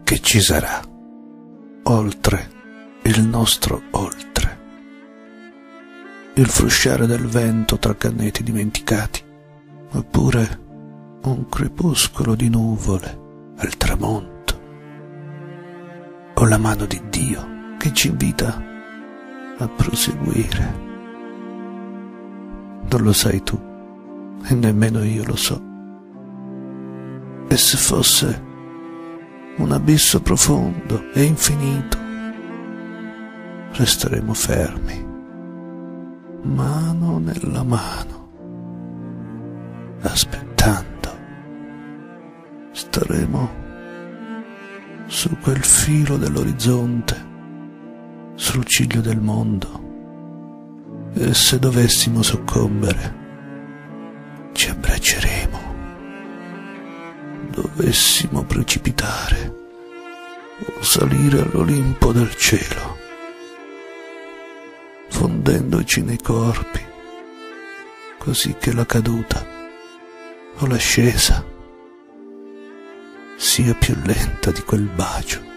che ci sarà oltre il nostro oltre, il frusciare del vento tra canneti dimenticati, oppure un crepuscolo di nuvole al tramonto, o la mano di Dio che ci invita a proseguire. Non lo sai tu e nemmeno io lo so. E se fosse un abisso profondo e infinito, resteremo fermi, mano nella mano, aspettando. Staremo su quel filo dell'orizzonte, sul ciglio del mondo, e se dovessimo soccombere, ci abbracceremo. Dovessimo precipitare o salire all'Olimpo del cielo, fondendoci nei corpi, così che la caduta o l'ascesa sia più lenta di quel bacio.